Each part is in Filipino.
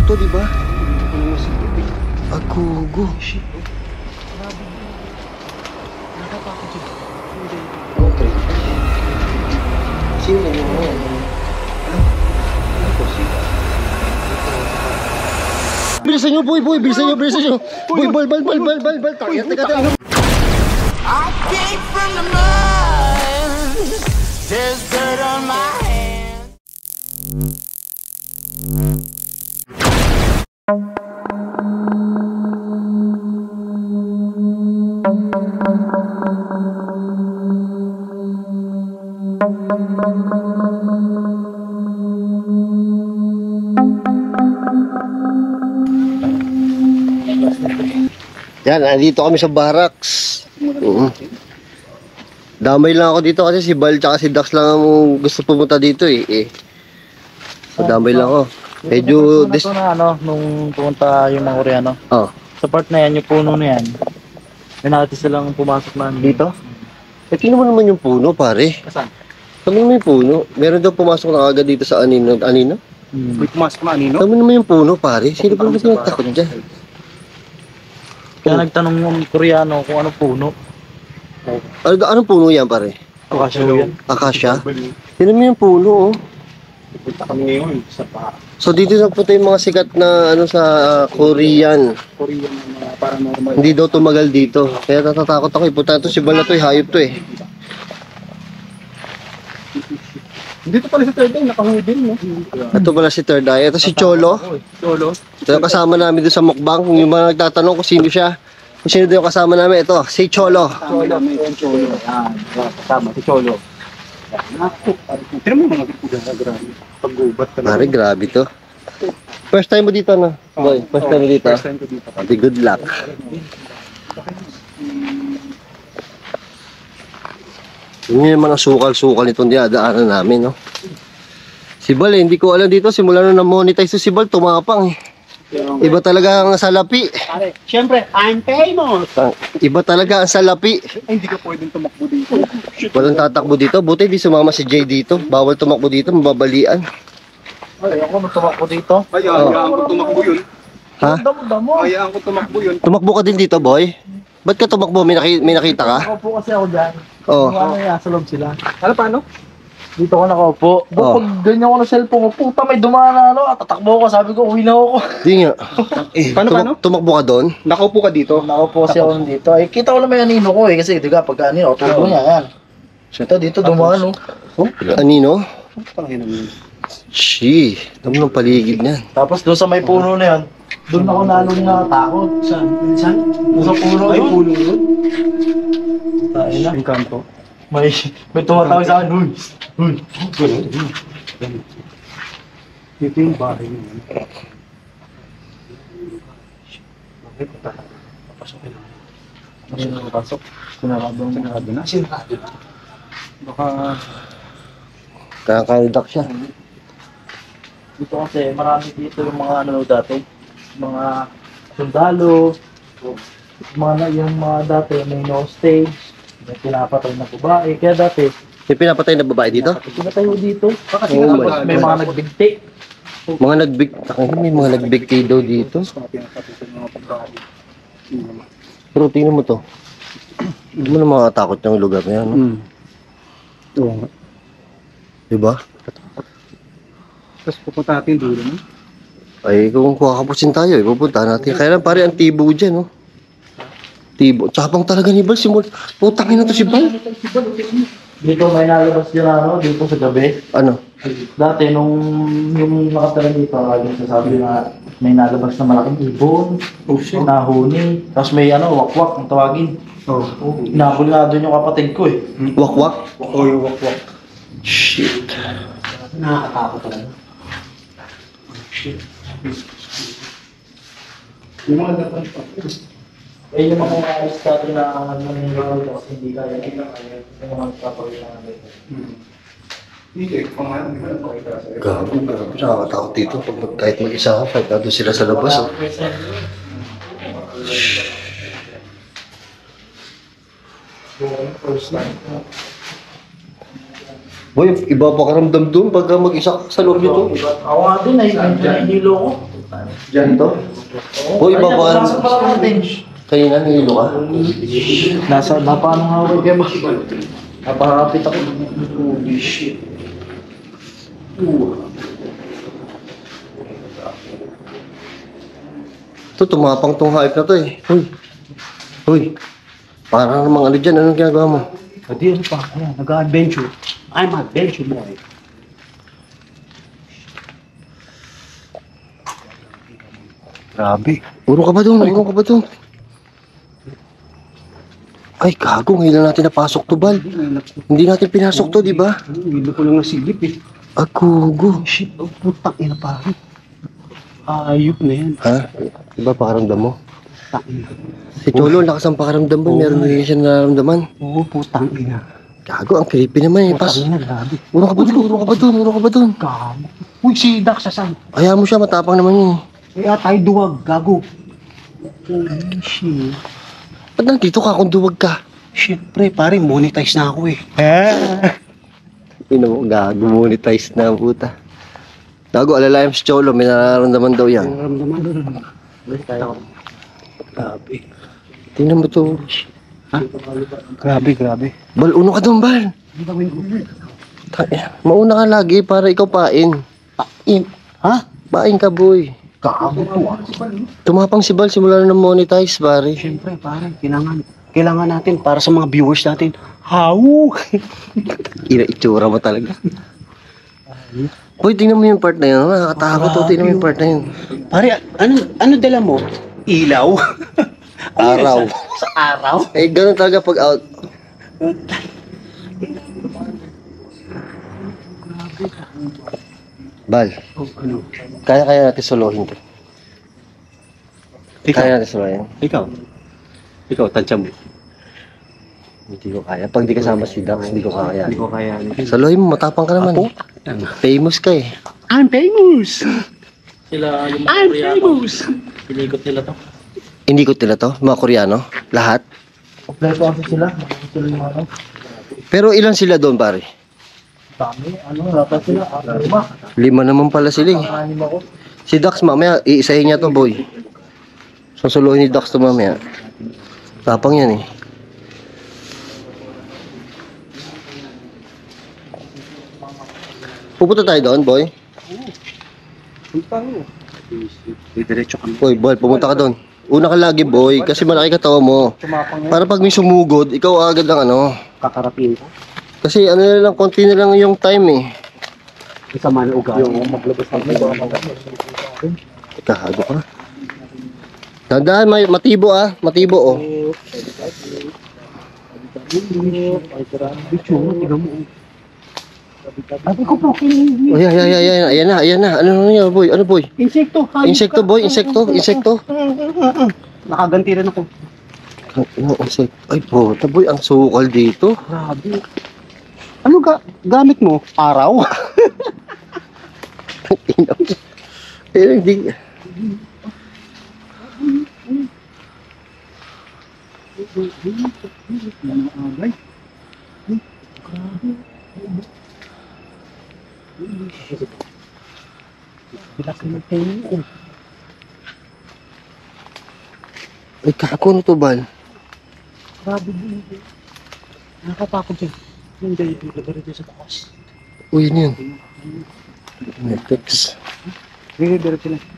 to, di ba? Agogo. Okay. Sino yun mo? Bilisan nyo, boy! Bilisan nyo! Boy, bal! Teka. I came from the mud. There's dirt on my hands. Yan, andito kami sa barracks. Damay lang ako dito kasi si Bal tsaka si Dax lang ang gusto pumunta dito eh. So damay lang ako. Medyo nung pumunta yung mga Koreano. Oh. Sa part na yan, yung puno na yan. May nakati silang pumasok na dito. Eh, tingnan mo naman yung puno, pare. Saan? Tingnan mo yung puno. Meron daw pumasok na agad dito sa Anino. May pumasok na Anino? Tingnan mo naman yung puno, pare. Sino pa naman takot dyan? Kaya nagtanong yung Koreano kung ano puno. Anong puno yan, pare? Akasya yan. Akasya? Tingnan mo yung puno, oh. Punta kami ngayon sa So dito nagpunta yung mga sikat na sa Korean. Korean na paranormal. Hindi daw tumagal dito. Kaya natatakot ako. Ipunta to si Bal na to, hayop to eh. Dito pala sa third eye, nakahudin, no? Ito pala si Third Eye. Ito si Cholo. Cholo? Ito yung kasama namin doon sa mukbang. Yung mga nagtatanong kung sino siya. Kung sino doon yung kasama namin. Ito, si Cholo. Cholo. Yan, kasama, si Cholo. Tira mo mga grabe. Pag-ubat ka Pare, grabe to. First time mo dito, no? Boy, first time mo dito. First time ko dito. Ate, good luck. Yun yung mga sukal-sukal itong dinadaanan namin, no? Si Bal, hindi ko alam dito. Simula nung na-monetize si Bal, tumapang eh. Iba talaga ang salapi. Siyempre, I'm famous! Iba talaga ang salapi. Ay, hindi ka pwedeng tumakbo dito. Walang tatakbo dito. Buti di sumama si Jay dito. Bawal tumakbo dito, mababalian. Ay, ako tumakbo dito. Ay, hayaan ko tumakbo yun. Ha? Damo. Hayaan ko tumakbo yun. Tumakbo ka din dito, boy? Ba't ka tumakbo? May nakita ka? Nakaupo kasi ako dyan. Oo. Ano yan, sa loob sila. Ano, paano? Dito ako nakaupo. Oh. Pag ganyan ko na cellphone ko, puta may dumaan na ano, tatakbo ko, sabi ko, uwi na ako. Di nga. Paano? Tumakbo ka doon? Nakaupo ka dito. Nakaupo kasi ako dito. Ay, kita ko lang may anino ko eh, kasi diga, pag anino, tubo niya, yan. Ito, dito dumaan, oh. Anino? Shee. Tama ng paligid niyan. Tapos doon sa may puno na yan, doon ako lalong natakot. Saan? Doon sa puno Ay, yun. puno yun. Tayo na. Yung kanto. May tumatawag sa akin, huy. Dito yung bahay niyo. Papasokin lang. Sino nakapasok? Sinarado na. Sinarado na. Baka... Kakalidak siya. Dito kasi marami dito yung mga ano dati, mga sundalo, yung mga dati may no stage, may pinapatay na babae, kaya dati May pinapatay na babae dito? pinatay mo dito, kasi Oh tapos my may mga nagbigti. May mga nagbigti daw dito. Pero tingnan mo to. Hindi mo na makatakot yung lugar na yan, no? Oo nga. Diba? Tapos pupunta natin dulo, no? Ay, kung kakapusin tayo, pupunta natin. Kaya lang pare, ang tibo dyan, no? Tibo. Tsapang talaga ni Bal. Putangin na to si Bal. Dito may nalabas yun ano, dito sa gabi. Ano? Dati nung yung nakatala dito, laging sasabi na may nalabas na malaking ibon, nahuni, tapos may ano, wakwak ang tawagin. Inabol nga doon yung kapatid ko eh. Wakwak? Oo, yung wakwak. Shit. Nakakatakot talaga. Yung mga dapat pa. Eh yung mga alis dati na nangyayari kasi hindi kaya, yung mga kapag-ilangan dito. Hindi, pangalan, di ba napakita sa'yo? Gago. Nakakatakot dito. Kahit mag-isa ako, kahit nandun sila sa labas, oh. First time. Boy, iba pa karamdam doon pagka mag-isa ka sa loob nito. Ako nga din, nahihilo ko. Diyan to? Boy, baba. Pasok pala natin. Kayo na, nilo ka. Napaano nga ako kaya napakapit ako. Holy shit. Ito, tumapang tong hype na to eh. Uy. Uy. Parang namang ano dyan, anong ginagawa mo? Hindi, ano pa? Ayan, nag-adventure. I'm an adventure boy. Grabe. Urong ka ba doon? Urong ka ba doon? Ay, gago. Ngayon lang natin napasok to, Bal. Hindi natin pinasok to, di ba? Hindi ko lang nasilip eh. Agogo. Shit, oh, putang ina pare. Ayop na yan. Ha? Diba pakaramdam mo? Putang ina. Si Cholo, lakas ang pakaramdam mo. Meron din siya nararamdaman. Oo, putang ina. Gago, ang creepy naman eh. Pas. Putang ina, grabe. Urong ka ba doon? Urong ka ba doon? Urong ka ba doon? Gago. Uy, si Dax saan? Ayaw mo siya, matapang naman yun eh. Kaya tayo duwag, gago. Holy shit. Ba't nandito ka kung duwag ka? Shit, pre, pare, monetize na ako eh. Ino mo, gago, monetize na ang puta. Gago, alalayan si Cholo, may nararamdaman daw yan. Naramdaman. Grabe. Tingnan mo to. Ha? Grabe, grabe. Bal, uno ka doon, Bal. Ano gawin ko? Mauna ka lagi para ikaw pain. Pain. Ha? Pain ka, boy. Gago to ah. Tumapang si Bal, simula na monetize, pare. Siyempre, pare, kailangan natin para sa mga viewers natin. How? Itsura mo talaga. Boy, tingnan mo yung part na yun. Nakakatakot to, tingnan mo yung part na yun. Pare, ano dala mo? Ilaw? Araw. Sa araw? Eh, ganun talaga pag out. Bal, Oh, ano? kaya natin solohin to. Ikaw? Kaya natin solohin. Ikaw, tansya mo. Hindi ko kaya. Pag di kasama si Dax, hindi ko kaya. Hindi ko kaya. Solohin mo, matapang ka naman eh. Famous ka eh. I'm famous! Sila yung mga I'm Koreano. famous! Pinikot nila to. Hindi ko nila to, mga Koreano. Lahat. Kompleto kasi sila. Nakakit sila yung ano. Pero ilan sila doon, pare? Dami. Ano, rata sila. 5. 5 naman pala sila eh. 6 ako. Si Dax mamaya, iisahin niya to, boy. Susuluhin ni Dax to mamaya. Tapang yan eh. Pupunta tayo doon, boy. Diretso kami. Boy, boy, pumunta ka doon. Una ka lagi, boy, kasi malaki katawa mo. Tumapang Para pag may sumugod, ikaw agad ang ano. Kakarapin ko. Kasi ano na lang, konti na lang yung time eh. Isa man ugali. yung maglabas ng mga Kahago ka. Tandaan, may matibo ah. Matibo oh. ay karami. Tignan mo. Sabi ko po, Oh, ayan na. Ano yan, boy? Ano, boy? insekto. hayop Insekto, ka. boy. Insekto. Nakaganti rin ako. Insekto. Ay, puta, boy. Ang sukal dito. Grabe. Ano gamit mo? Araw? Eh, hindi. Ay, kako na to, Bal. Grabe din. Nakakatakot siya. Hindi, dito sa taas. Uy, yun yun. Netex. Diretso lang.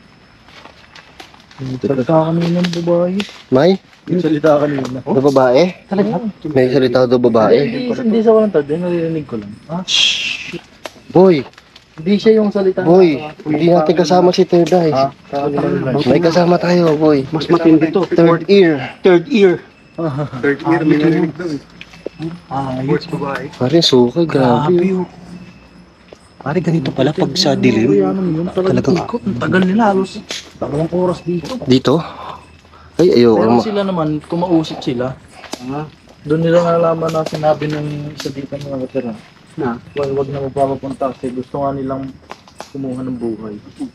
Salita kanina ng babae. May? Yung salita kanina. Na babae? Talaga? May salita daw babae. Hindi sa walang tado, naririnig ko lang. Ha? Boy, Hindi siya yung salita. boy. Hindi natin kasama si Third Eye. Ha? May kasama tayo, boy. Mas matindi to. Third ear. Third ear. Third year, may narinig daw eh. Ayos. Sports babae. Pare, suka, grabe. Grabe oh. Pare, ganito pala pag sa dilim. Talagang Talagang ikot. Ang tagal nila. Halos 2 oras dito. Dito? Ay, ayoko. Pero sila naman, kumausap sila. Doon nila nalaman na sinabi ng isa dito mga veteran. na. Wag na magpapapunta kasi gusto nga nilang kumuha ng buhay.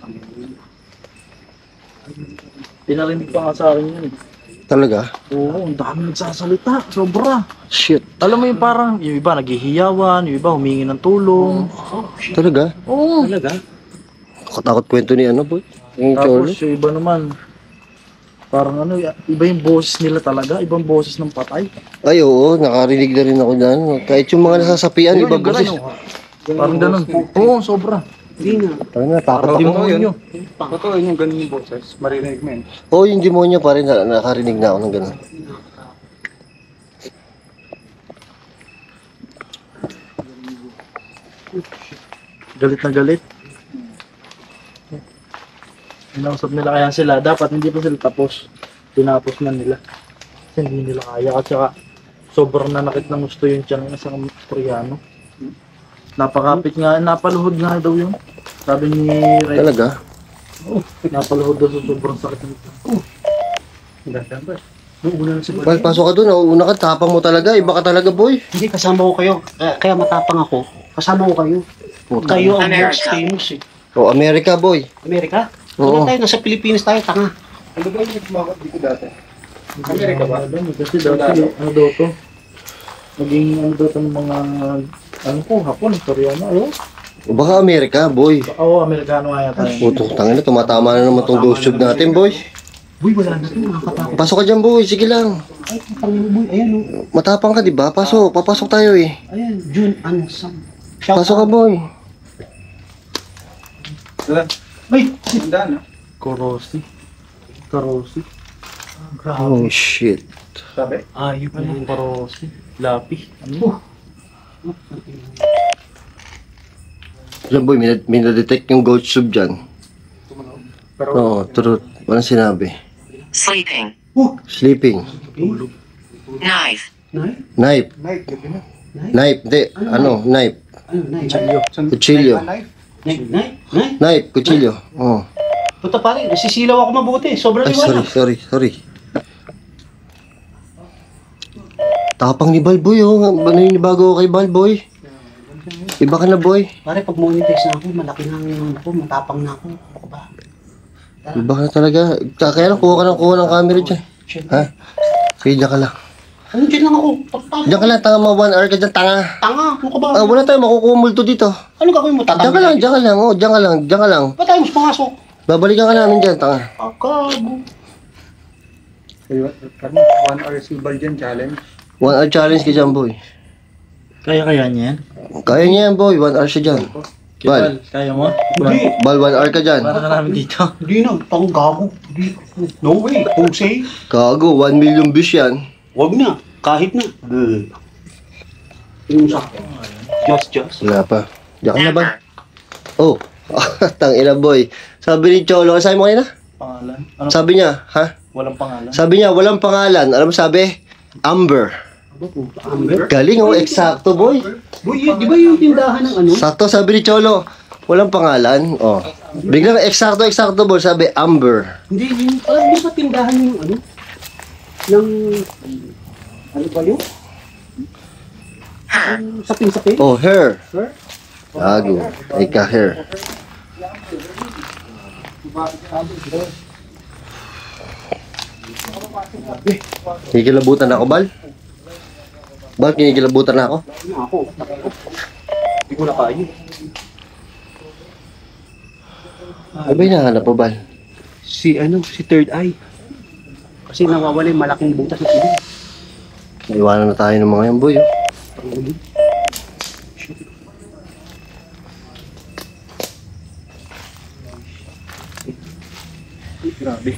Pinarinig pa nga sa akin yun. Talaga? Oo, ang dami nagsasalita. Sobra. Shit. Alam mo yung parang, yung iba naghihiyawan, yung iba humingi ng tulong. Talaga? Oo. Talaga? Katakot kwento ni ano, boy. Yung cholo. Tapos yung iba naman, parang ano, iba yung boses nila talaga, ibang boses ng patay. Ay, oo, nakarinig na rin ako dyan. Kahit yung mga nasasapian, Yun, iba yung boses. ganun, parang ganun. Oo, sobra. Hindi na. Parang natakot ako. Demonyo. Totoo yun yung ganun yung boses. Marinig mo yun. Oo, yung demonyo pa rin, nakarinig na ako ng gano'n. Galit na galit. Inausap nila kaya sila, dapat hindi pa sila tapos. Tinapos na nila. Kasi hindi nila kaya. At saka, sobrang nanakit ng gusto yung tiyan ng isang Koreano. Napakapit nga, napaluhod nga daw yun. Sabi ni Ray, Talaga? napaluhod daw sa sobrang sakit ng tiyan. Nung una na si Bal, pasok ka doon. Una ka, tapang mo talaga. Iba ka talaga, boy. Hindi, kasama ko kayo. Kaya matapang ako. Kasama ko kayo. Kayo ang most famous eh. O, Amerika, boy. Amerika? Oo. Wala tayo, nasa Pilipinas tayo, tanga. Ano ba yung nagmakot dito dati? Amerika ba? Kasi dati, ano daw to? Naging ano daw to ng mga, ano po, Hapon, Koreano, ayun. O, baka Amerika, boy. Oo, Amerikano nga yata yun. Putong tangin na, tumatama na naman tong ghost tube natin, boy. Uy, wala na ito, nakakatakot. Pasok ka dyan, boy. Sige lang. Ay, putang ina, boy. Ayan, oh. Matapang ka, di ba? Pasok. Papasok tayo, eh. Ayan, June Ansam. Shout Pasok ka, out. boy. Wala. Ay, Tandaan, no? Korosi. Karosi. grabe. Oh, shit. Sabi? Ayop na Ano yun. Karosi? Lapi. Ano? Diyan, boy. May na-detect yung ghost tube dyan. Pero, Oo, truth. Walang sinabi. Sleeping. Sleeping. Knife. Nay? Knife. knife, gabi na. Knife. Hindi. Ano? Knife. Ano, nay? Kutsilyo. Knife? Nay? Nay? Nay? Knife. Kutsilyo. Oo. Puta pare, nasisilaw ako mabuti. Sobrang Ay, liwanag. sorry. Tapang ni Balboy, oh. Naninibago ako kay Balboy. Iba ka na, boy. Pare, pag monetize na ako, malaki na ang ako, matapang na ako. Ako ba? Iba ka na talaga. Kaya lang, kuha ng camera dyan. Ha? Sige, dyan ka lang. Ano dyan lang ako? Tapang. Diyan ka lang, tanga mo. 1 hour ka dyan, tanga. Tanga, ano ka ba? Wala tayo, makukumulto dito. Ano gagawin mo? Diyan Tatanggal ka lang, diyan ka lang. Oh, diyan ka lang. Ba't tayo mas pumasok? Babalikan ka namin dyan, tanga. Akago. Ayun, 1 hour silver dyan, challenge. 1 hour challenge ka dyan, boy. Kaya niya yan? Kaya niya yan, boy. 1 hour siya dyan. Bal. Kaya mo? Hindi. Bal, 1 hour ka dyan. Para na namin dito. Hindi na, tang gago. Hindi. No way, Jose. Kago, 1 million views yan. Wag na, kahit na. Yung sa just. Wala pa. Diyan ka na ba? Number. Oh. Tangina, boy. Sabi ni Cholo, sabi mo kayo na? Pangalan? Ano? Sabi niya, ha? Walang pangalan? Sabi niya, walang pangalan. Alam mo sabi? Amber. Amber. Galing, oh. Eksakto, boy. Boy, di ba yung tindahan ng ano? Sakto, sabi ni Cholo. Walang pangalan. Oh. Biglang eksakto, boy. Sabi, Amber. Hindi, yung, di ba tindahan yung ano? Ng, ano ba yun? Yung sapin-sapin? Oh, her. Her? Gago. Ay ka, her. Kinikilabutan ako, Bal? Bal, kinikilabutan ako? Ano ako? Hindi ko na kaya. Ano ba hinahanap mo, Bal? Si Third Eye. Kasi nawawala yung malaking butas na sila. Iwanan na tayo ng mga yan, boy. Oh. Grabe.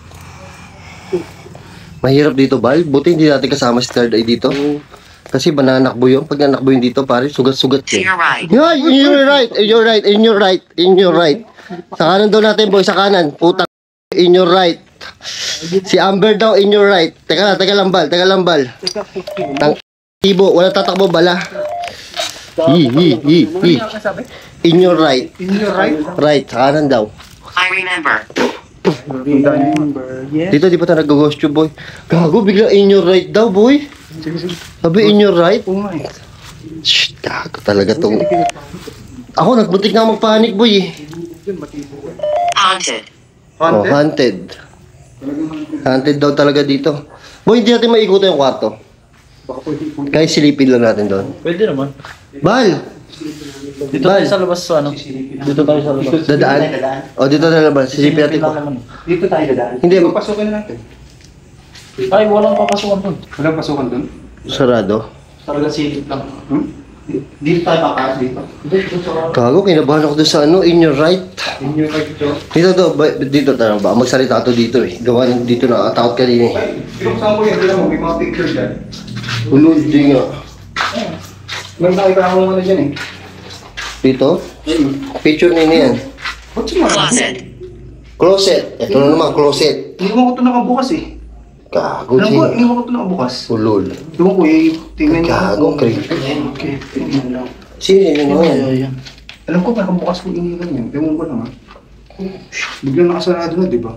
Mahirap dito, Bal. Buti hindi natin kasama si Third Eye dito. Kasi ba nanakbo yun? Pag nanakbo yun dito, pare, sugat-sugat To yun. your right. Yeah, in your right. Sa kanan daw natin, boy, sa kanan. Puta, in your right. Si Amber daw, in your right. Teka lang, Bal. Tang ibo, wala tatakbo, bala. Hi. In your right. In your right? Right, sa kanan daw. I remember. Remember, yes. Dito, di pa tayo nag-ghost tube, boy. Gago, bigla in your right daw, boy. Sabi, in your right. Oo nga eh. Shh, gago talaga tong... Ako, nagbutik na magpanik, boy, eh. Haunted. Oh, haunted. Haunted daw talaga dito. Boy, hindi natin maikutan yung kwarto. Kaya silipin lang natin doon. Pwede naman. Bal! Dito tayo sa labas sa ano? Dito tayo sa labas. Dadaan? O, dito na labas. Silipin natin lang po. naman. Dito tayo dadaan. Hindi, Pasukin na natin. Ay, walang papasukan doon. Walang pasukan doon? sarado. Talaga silip lang. Dito tayo makakas dito. Gago, kinabahan ako doon sa ano, in your right. Inyo kayo ito. Dito tayo ba? Magsalita to dito eh. Gawa dito nakatakot ka din eh. Ay, binuksan ko yan. Tignan mo, may mga picture dyan. Ulod, di nga. May nakita akong ano dyan eh. Dito? Picture nila yan. Ba't siya Closet. Closet. Ito na naman, closet. Hindi mo ko ito nakabukas eh. Gago, Alam ko, si. hindi mo ko ito nakabukas. Ulol. Doon ko eh, tingnan niyo. Gago, creepy. Okay, tingnan lang. Sino yun yan? Alam ko, nakabukas ko iniwan yun. Tingnan ko lang ha. Biglang nakasarado na, di ba?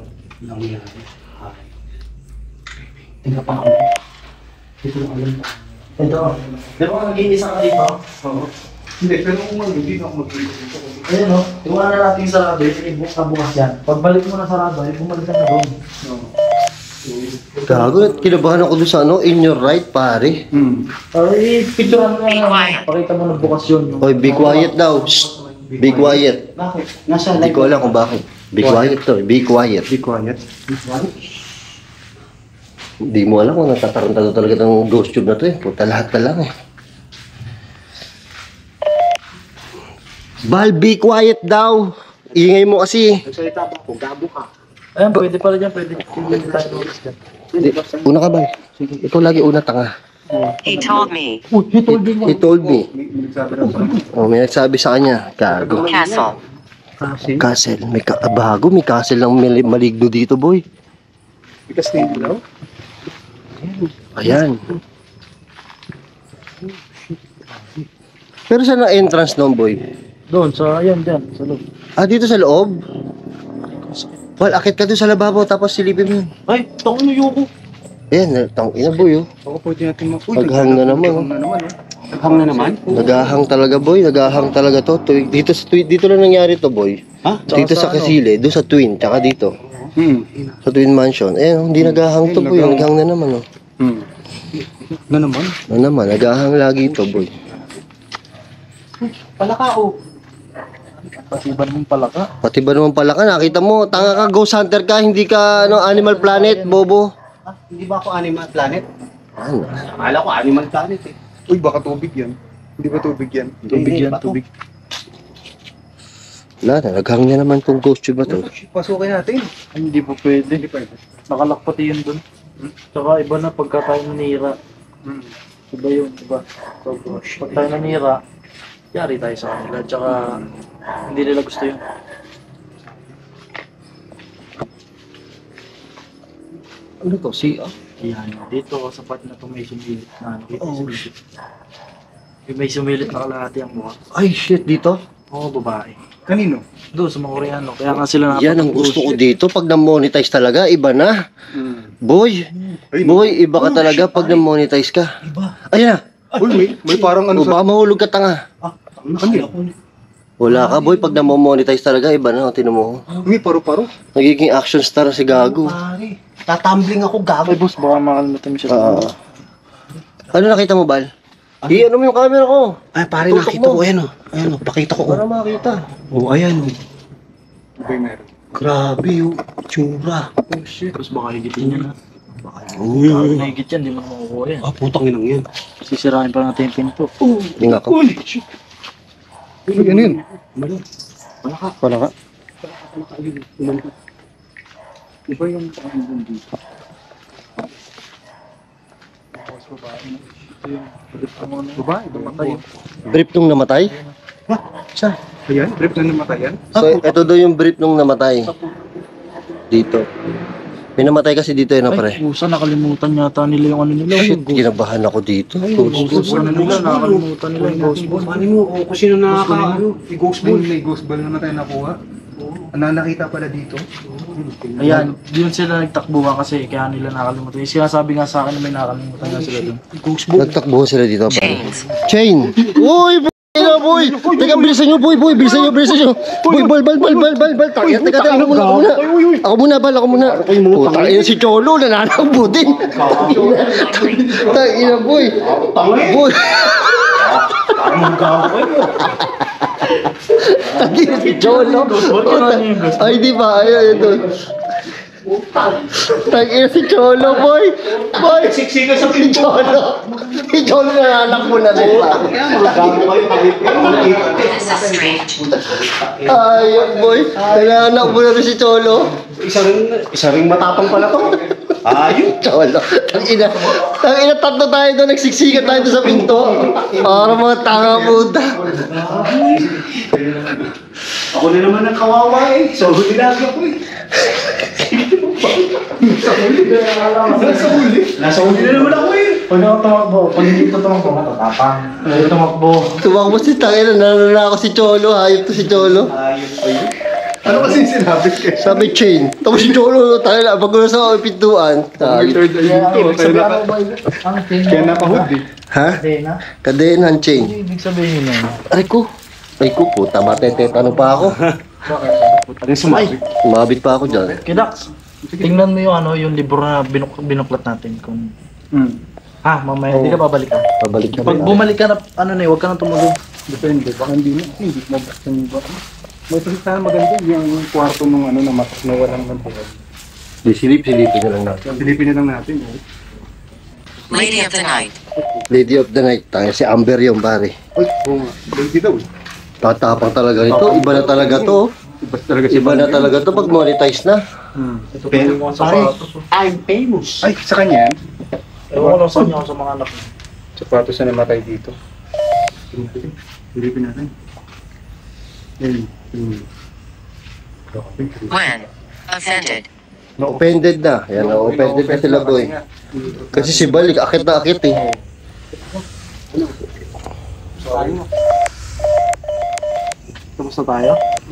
Tingnan pa ako. Dito na alam. Ito. Di ba nag-iisa ka dito? Oo. Hindi, pero kung hindi na ako mag-iwan dito. Ayun o, iwanan na natin yung sarado, yung i-book na bukas yan. Pagbalik mo na sarado, ay bumalik ka na doon. Oo. Gago, kinabahan ako doon sa ano, in your right, pare. Ay, picturean mo Be na. quiet. Pakita mo na bukas yun. Yung... Oy, be quiet daw. Shh. Be quiet. Bakit? Nasa Hindi ko alam kung bakit. Be quiet to, be quiet. Be quiet. Hindi mo alam kung natataranta talaga ng ghost tube na to eh. Puta lahat ka lang eh. Bal, be quiet daw. Ingay mo kasi. Nagsalita ba ako? Gabo ka. Ayan, pwede pala dyan, pwede. Pwede tayo notice dyan. Una ka, Bal. Ikaw lagi una, tanga. He told me. He told me. May nagsabi na sa akin. Oh, may nagsabi sa kanya. Gago. Castle. Castle. Bago, may castle ng maligno dito, boy. Bigas na yun daw? Ayan. Pero saan ang entrance noon, boy? Doon, sa, ayan, dyan, sa loob. Ah, dito sa loob? Well, akit ka doon sa lababo, tapos silipin mo yun. Ay, tango yoko. Ayan, tang ina, boy, oh. Baka pwede natin mag... Paghang na naman, oh. Paghang na naman, Naghang na naman? Nagahang talaga, boy. Nagahang talaga to. Dito lang nangyari to, boy. Ha? Dito sa Kasile, doon sa Twin, tsaka dito. Sa Twin Mansion. Eh, hindi nagahang to, boy. Naghang na naman, oh. Na naman? Ano naman, nagahang lagi to, boy. Palaka o. Pasiban mong palaka. Pati ba naman pala ka, nakita mo, tanga ka, ghost hunter ka, hindi ka, ano, Animal Planet, bobo. Hindi ba ako Animal Planet? Ano? Akala ko Animal Planet eh. Uy, baka tubig yan. Hindi ba tubig yan? Tubig Hindi, yan, bato. tubig. Wala na, naghang niya naman tong ghost tube na to. Pasukin natin. Ay, hindi po pwede. Hindi pwede. Nakalak pati yun doon. Tsaka iba na pagka tayo nanira. Iba yun, iba. So, pag tayo nanira, yari tayo sa kanila. Tsaka hindi nila gusto yun. Ano to, si, Yan, dito sa part na to may sumilit na ano. May sumilit na kalahati ang mukha. ay shit, dito? Oo, babae. Kanino? Doon sa mga Koreano. Kaya nga sila Yan ang gusto ko dito, pag na-monetize talaga, iba na. Boy, boy, iba ka talaga pag na-monetize ka. Iba. Ayan na, Uy, may parang ano o baka mahulog ka tanga. Ano? Wala ka boy, pag na-monetize talaga, iba na, tinan mo. May paru-paro. Nagiging action star si Gago. Pare. Tatumbling ako gago. Ay, boss, baka makalimutan mo siya. Ano nakita mo, Bal? Ano mo yung camera ko? Ay pare, Tutok nakita mo. ko. Ayan o. Ayan o. Pakita ko. Para makita. Oh, ayan o. Iba yung meron. Grabe yung tsura. Oh shit. Tapos baka higitin niya na. Uy. Baka nahigit yan, di mo makukuha yan. Ah, putang inang yan. Sisirain pa natin yung pinto. Tingnan ko. Uy, ano yun? Wala ka. Iba yung parang dito. Babae, Matay. Brief nung namatay? Saan? Ayan, brief na namatay yan. So, ito daw yung brief nung namatay. Dito. May namatay kasi dito yun, Ay, pre. pusa, nakalimutan yata nila yung ano nila. Shit, kinabahan ako dito. Pusa na nila, nakalimutan nila yung ghost ball. Paano mo? O, kung sino nakaka... May ghost ball. May ghost ball naman tayo nakuha. Nakita pala dito. Ayan, yun sila nagtakbuhan kasi kaya nila nakalimutan. Yung sinasabi nga sa akin na may nakalimutan nga sila dun. Nagtakbo sila dito, pre. Chains. Chain! Uy! Ina, boy! Teka, bilisan nyo, boy! Bilisan nyo! Boy, bal! Teka, ako muna. Ako muna. Putang ina si Cholo, nananabutin. Tang ina, boy! Boy! Tangina si Cholo. Ay, di ba? Ayun, doon. Tangina si Cholo, boy. Boy, siksikan sa si Cholo. Si Cholo nananakbo na rin. This is strange. Ayun, boy. Nananakbo na rin si Cholo. Isa ring matapang pala to. Ayun. Cholo. Tangina, tatlo tayo doon. Nagsiksikan tayo doon sa pinto. Para mga tanga puta. Ako na naman ang kawawa eh. So, hulaga ko eh. Nasa huli na naman ako eh. Pag ako tumakbo, pag hindi ko tumakbo, matatapang. Pag tumakbo, Tumakbo si Tangina. Nananakbo si Cholo. Hayop to si Cholo. Ayun pa yun. Ano kasi yung sinabi ko? Sabi chain. Tapos si Cholo. Tangina. Pag gulo sa pintuan. May third eye dito. ang tingin Kaya naka-hood eh. Ha? na. Kadenan chain. Hindi ibig sabihin yun. Aray ko. Ay ko puta. Matetetano pa ako. Ano yung sumabit? Mabit pa ako dyan. Kidax, tingnan mo yung yung libro na binuklat natin. Kung, mamaya, hindi ka babalik ka. Pabalik ka Pag na. bumalik ka na, huwag ka na tumulog. Depende. Baka hindi mo. Hindi mo mabuksan yung baka. May sana maganda yung kwarto nung na matak na walang buhay. Di silipin na lang natin. Silipin na lang natin. Lady of the night. Lady of the night. Tayo si Amber yung pare. Uy, oo nga. Lady daw eh. Tatapang talaga nito. Iba na talaga to. Iba talaga si Iba na talaga to pag monetize na. Ito pa yung mga sapatos. I'm famous. Ay, sa kanya yan. Ewan ko lang sa inyo sa mga anak. Sapatos na namatay dito. Silipin natin. When offended. Offended na. Yan, offended na sila boy. Kasi si Balik, akit na akit eh. Tapos na tayo?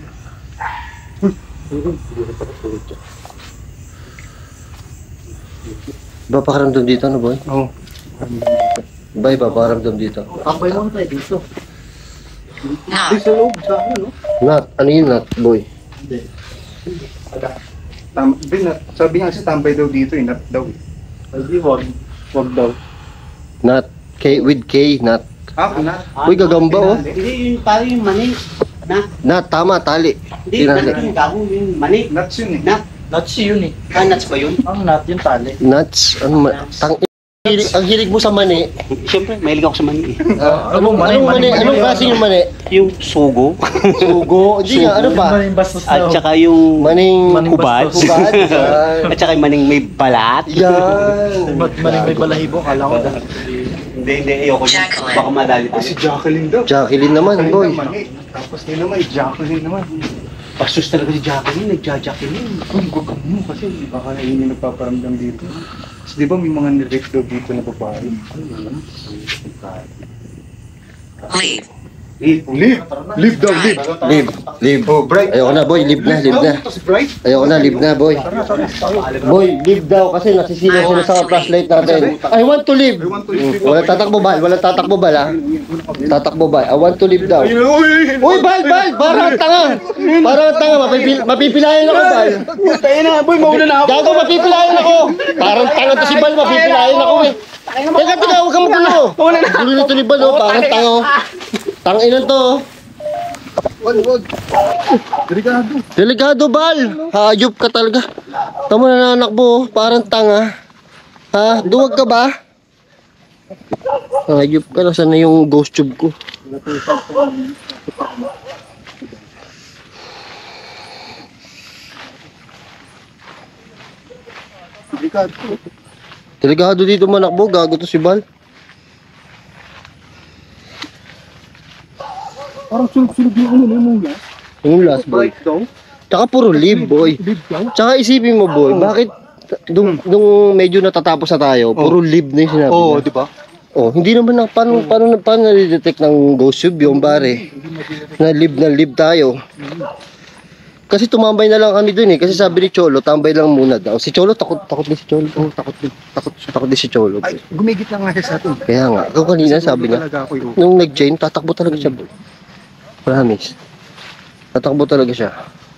Iba pakaramdam dito ano boy? Oo. Iba pakaramdam dito. Tambay mo tayo dito. Not. Nat, ano yun Nat boy? Hindi. Sabi nga kasi tambay daw dito eh. Not daw eh. Hindi, wag. Wag daw. Nat, K with K, Nat. Not. Uy, gagamba oh. Hindi, yung parang yung mani. Nat, tama, tali. Hindi, Tinali. yung gago yung mani. Nuts yun eh. Nuts yun eh. Nuts ba yun? Ang nut yung tali. Nuts, ano ang hilig mo sa mani. Siyempre, mahilig ako sa mani. Anong mani? Anong klase yung mani? Yung sugo. Sugo. Hindi nga, ano pa? Maning bastos At na. saka yung Maning hubad. hubad. Yan. At saka yung maning may balat. Yan. Maning may balahibo. Kala ko dahil. Hindi, ayoko. Jacqueline. Baka madali Si tayo. Jacqueline daw. Jacqueline naman, boy. Tapos nila may Jacqueline naman. Pasus talaga si Jacqueline, nagja-Jacqueline. Uy, wag mo kasi baka na yun yung nagpaparamdam dito. Kasi di ba may mga nirect daw dito na babae? Leave. Live daw, live. Live. Oh, Bright. Ayoko na, boy. Live na, live na. Ito si Bright. Ayoko na, live na, boy. Boy, live daw kasi nasisilaw sila sa flashlight natin. I want to live. I want to live. Walang tatakbo bal, ha? Tatakbo bal. I want to live daw. Uy, bal! Parang tanga! Parang tanga, mapipilayan ako, bal. Tayo na, boy, mauna na ako. Gago, mapipilayan ako! Parang tanga to si bal, mapipilayan ako eh. Teka, huwag kang magulo. Gulo nito ni bal, oh. Parang tanga, oh. Tanginan to, oh. Delikado, bal. Hayop ka talaga. Tama na nanakbo, oh. Parang tanga. Ha? Duwag ka ba? Hayop ka. Nasaan na yung ghost tube ko? Delikado dito manakbo. Gago to si bal. Parang sulog-sulog yung yan. Yung last boy. Tsaka puro live, boy. Tsaka isipin mo, boy, bakit nung medyo natatapos na tayo, puro live na yung sinabi Oo, niya. di ba? Oh, hindi naman na paano na-detect ng ghost tube yung pare. Na live tayo. Kasi tumambay na lang kami dun eh. Kasi sabi ni Cholo, tambay lang muna daw. Si Cholo, takot din si Cholo. Oh, takot din si Cholo. Ay, gumigit lang nga siya sa atin. Kaya nga, ako kanina sabi niya, Talaga ako yung... nung nag-chain, tatakbo talaga siya. Promise. Tatakbo talaga siya.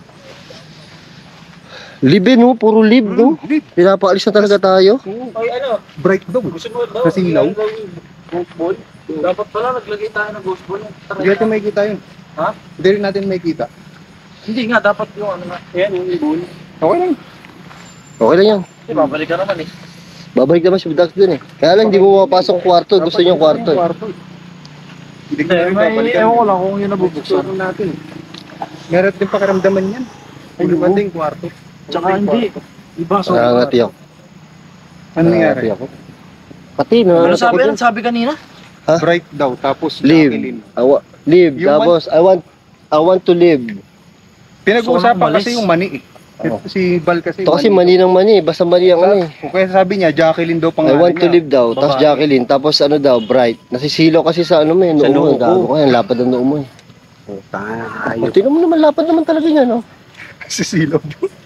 Live no? Puro live no? Pinapaalis na talaga tayo. Ay, ano? Bright daw. Gusto mo daw? Kasi ilaw. Ghost ball? Dapat pala naglagay tayo ng ghost ball. Hindi natin makikita yun. Ha? Hindi rin natin makikita. Hindi nga, dapat yung ano nga. Ayan, yung ibon. Okay lang. Okay lang yan. Hindi, babalik ka naman eh. Babalik naman si Dax dun eh. Kaya lang, hindi mo mapapasok ang kwarto. Gusto niyo yung kwarto eh. Hindi ko na rin babalikan. Ewan ko lang kung yun nabubuksan. Bubuksan natin. Meron din pakiramdaman yan. Ay, lumanding kwarto. Tsaka hindi. Iba, so. Nangangati ako. Ano nangyari? Nangangati ako. Pati, Ano nangangati ako sabi dun. yan? Sabi kanina? Bright daw, tapos Live. Jacqueline. Live. Yung Tapos, I want to live. Pinag-uusapan So, kasi yung mani eh. Si Bal kasi. Ito kasi mani ng mani. Basta mani ang ano eh. O kaya sabi niya, Jacqueline daw I pangalan want to niya. live daw. Tapos Babae. Jacqueline. Tapos ano daw, Bright. Nasisilaw kasi sa ano mo eh. Sa Noo mo. noo Gago ko. ka yan. Lapad ang noo mo eh. Puta, Oh, ayos. tingnan mo naman. Lapad naman talaga yan oh. Si Silo.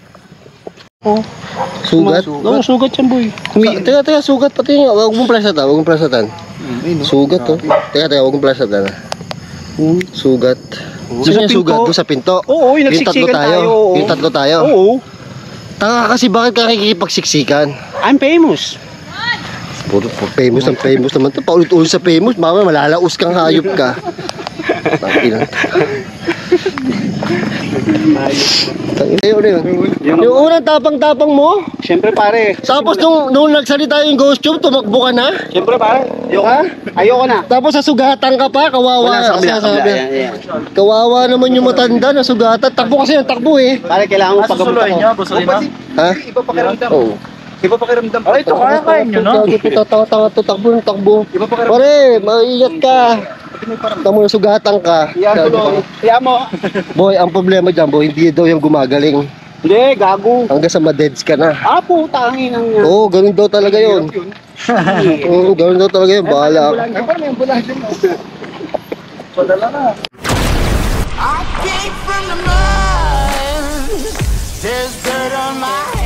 Sugat. Oo, sugat yan, boy. Teka, sugat pati nga. Huwag mong plasatan. Huwag mong plasatan. Sugat oh. Teka, huwag mong plasatan. Sugat. Gusto niya sugat doon sa pinto. Oo, yung Yung tatlo nagsiksikan tayo. tayo. Oo. Yung tatlo tayo. Oo. Tanga kasi bakit ka nakikipagsiksikan? I'm famous. Puro famous ang famous naman to. Paulit-ulit sa famous. Mama, malalaos kang hayop ka. Tangina. Tangina yun. Yung unang tapang-tapang mo. Siyempre, pare. Tapos nung nagsalita yung ghost tube, tumakbo ka na. Siyempre, pare. Ayoko na. Tapos sasugatan ka pa, kawawa. Wala sa kabila. Sasabi. Yan, yan. Kawawa naman yung matanda na sugatan. Takbo kasi yung takbo eh. Pare, kailangan mo paggamot Susuloy ako. niya, gasolina. Ha? Iba pakiramdam. Oo. Iba pakiramdam. Ay, ito, kaya nyo na. Tawa-tawa to, takbo ng takbo. Iba pakiramdam. Pare, maingat ka. Tamo na sugatan ka. Kaya mo. Boy, ang problema dyan, boy, hindi daw yung gumagaling. Hindi, gago. Hanggang sa ma-deads ka na. Puta, ang inang yan. Oo, ganun daw talaga yun. Oo, ganun daw talaga yun. Bahala ako. Ay, parang may ambulansya din. Padala na. I came from the mud. There's dirt on my